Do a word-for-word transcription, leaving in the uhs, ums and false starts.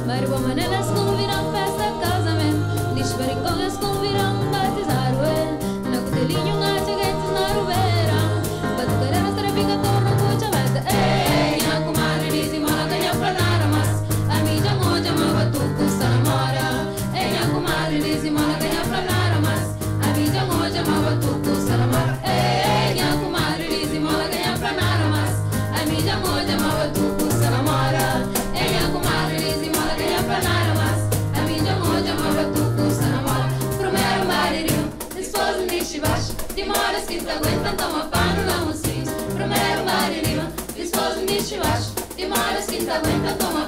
Maribomanelas convidam festa, casamento. Diz baricolas convidam batizar o el. Na cotelinho, um acheguetes na rubeira. Batucareira, trepica, torna, puxa, bate. Ei, minha comadre, diz e mola, ganha pra dar a mas. A mídia moja, mas batuco, se namora. Ei, minha comadre, diz e mola, ganha pra dar a mas. A mídia moja, mas batuco, se namora. Ei, minha comadre, diz e mola, ganha pra dar a mas. A mídia moja, mas batuco, se namora. Ei, minha comadre, diz e mola, ganha pra dar a mas. A mídia moja, mas batuco, se namora. Primeiro marido, esposo de chivache. Demoras que te aguentam, toma pano, não os fins. Primeiro marido, esposo de chivache. Demoras que te aguentam, toma